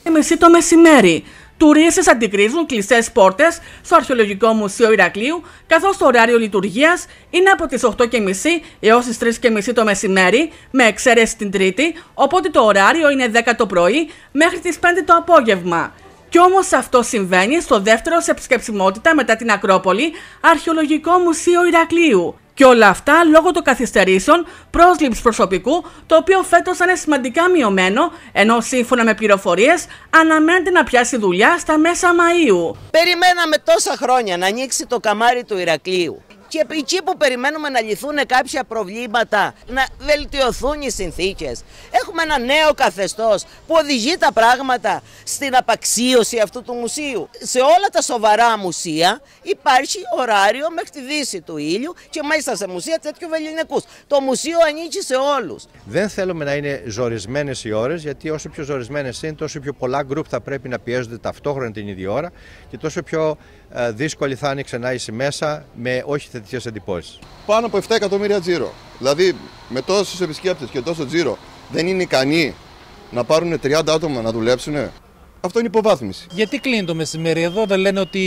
Μισή το μεσημέρι. Τουρίστες αντικρίζουν κλειστές πόρτες στο Αρχαιολογικό Μουσείο Ηρακλείου, καθώς το ωράριο λειτουργίας είναι από τις 8:30 έως τις 3:30 το μεσημέρι, με εξαίρεση την Τρίτη, οπότε το ωράριο είναι 10 το πρωί μέχρι τις 5 το απόγευμα. Κι όμως αυτό συμβαίνει στο δεύτερο σε επισκεψιμότητα μετά την Ακρόπολη Αρχαιολογικό Μουσείο Ηρακλείου. Και όλα αυτά λόγω των καθυστερήσεων πρόσληψης προσωπικού, το οποίο φέτος είναι σημαντικά μειωμένο, ενώ σύμφωνα με πληροφορίες αναμένεται να πιάσει δουλειά στα μέσα Μαΐου. Περιμέναμε τόσα χρόνια να ανοίξει το καμάρι του Ηρακλείου. Και εκεί που περιμένουμε να λυθούν κάποια προβλήματα, να βελτιωθούν οι συνθήκες. Έχουμε ένα νέο καθεστώς που οδηγεί τα πράγματα στην απαξίωση αυτού του μουσείου. Σε όλα τα σοβαρά μουσεία υπάρχει ωράριο μέχρι τη δύση του ήλιου και μάλιστα σε μουσεία τέτοιου βεληνικούς. Το μουσείο ανήκει σε όλους. Δεν θέλουμε να είναι ζορισμένες οι ώρες, γιατί όσο πιο ζορισμένες είναι, τόσο πιο πολλά γκρουπ θα πρέπει να πιέζονται ταυτόχρονα την ίδια ώρα και τόσο πιο δύσκολη θα είναι η ξενάγηση μέσα με όχι θετικές εντυπώσεις. Πάνω από 7 εκατομμύρια τζίρο. Δηλαδή με τόσους επισκέπτες και τόσο τζίρο δεν είναι ικανοί να πάρουν 30 άτομα να δουλέψουν. Αυτό είναι υποβάθμιση. Γιατί κλείνει το μεσημέρι εδώ, δεν λένε ότι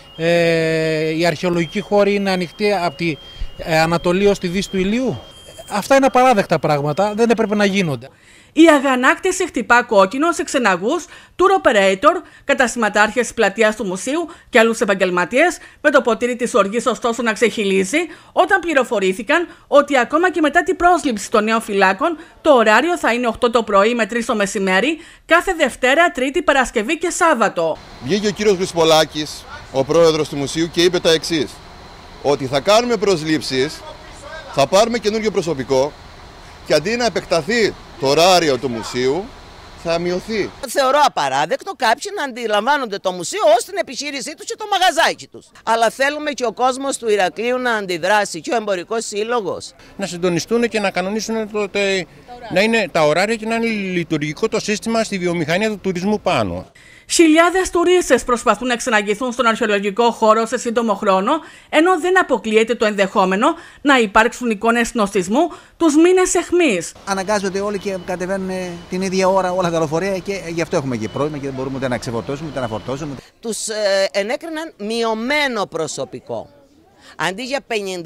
η αρχαιολογική χώρη είναι ανοιχτή από τη Ανατολή ως τη δύση του ηλίου? Αυτά είναι απαράδεκτα πράγματα, δεν έπρεπε να γίνονται. Η αγανάκτηση χτυπά κόκκινο σε ξεναγούς, tour operator, καταστηματάρχες της πλατείας του μουσείου και άλλους επαγγελματίες, με το ποτήρι της οργής ωστόσο να ξεχυλίζει, όταν πληροφορήθηκαν ότι ακόμα και μετά την πρόσληψη των νέων φυλάκων, το ωράριο θα είναι 8 το πρωί με 3 το μεσημέρι, κάθε Δευτέρα, Τρίτη, Παρασκευή και Σάββατο. Βγήκε ο κύριος Χρυσπολάκης, ο πρόεδρος του μουσείου, και είπε τα εξής: ότι θα κάνουμε προσλήψεις, θα πάρουμε καινούργιο προσωπικό και αντί να επεκταθεί το ωράριο του μουσείου, θα μειωθεί. Θεωρώ απαράδεκτο κάποιοι να αντιλαμβάνονται το μουσείο ως την επιχείρησή τους και το μαγαζάκι τους. Αλλά θέλουμε και ο κόσμος του Ηρακλείου να αντιδράσει, και ο εμπορικός σύλλογος. Να συντονιστούν και να κανονίσουν να είναι τα ωράρια και να είναι λειτουργικό το σύστημα στη βιομηχανία του τουρισμού πάνω. Χιλιάδες τουρίστες προσπαθούν να εξαναγηθούν στον αρχαιολογικό χώρο σε σύντομο χρόνο, ενώ δεν αποκλείεται το ενδεχόμενο να υπάρξουν εικόνες νοστισμού τους μήνες αιχμής. Αναγκάζονται όλοι και κατεβαίνουν την ίδια ώρα όλα τα λεωφορεία και γι' αυτό έχουμε και πρόβλημα και δεν μπορούμε ούτε να ξεφορτώσουμε ούτε να φορτώσουμε. Τους ενέκριναν μειωμένο προσωπικό. Αντί για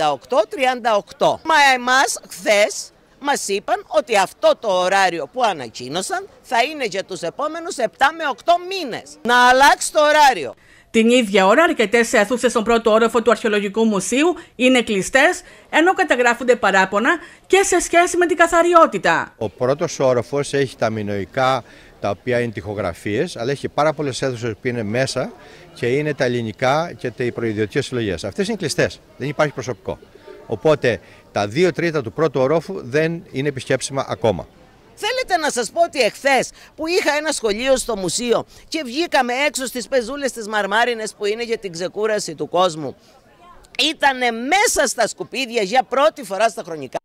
58-38. Μα εμάς χθες μας είπαν ότι αυτό το ωράριο που ανακοίνωσαν θα είναι για τους επόμενους 7 με 8 μήνες. Να αλλάξει το ωράριο. Την ίδια ώρα, αρκετές αίθουσες στον πρώτο όροφο του Αρχαιολογικού Μουσείου είναι κλειστές, ενώ καταγράφονται παράπονα και σε σχέση με την καθαριότητα. Ο πρώτος όροφος έχει τα μινωικά, τα οποία είναι τοιχογραφίες, αλλά έχει πάρα πολλές αίθουσες που είναι μέσα και είναι τα ελληνικά και οι προϊδιωτικές συλλογές. Αυτές είναι κλειστές, δεν υπάρχει προσωπικό. Οπότε τα 2 τρίτα του πρώτου ορόφου δεν είναι επισκέψιμα ακόμα. Θέλετε να σας πω ότι εχθές που είχα ένα σχολείο στο μουσείο και βγήκαμε έξω στις πεζούλες τις μαρμάρινες που είναι για την ξεκούραση του κόσμου, ήτανε μέσα στα σκουπίδια για πρώτη φορά στα χρονικά